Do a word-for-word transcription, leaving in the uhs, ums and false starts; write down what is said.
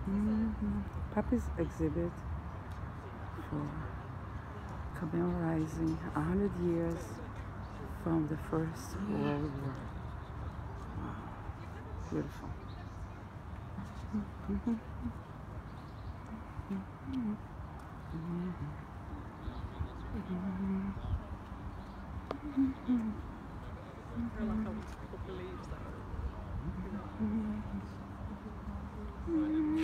Mm-hmm. Poppie's exhibit for commemorizing a hundred years from the First World War. Wow, beautiful. Mm-hmm. Mm-hmm. I like how people believe that. Mm-hmm.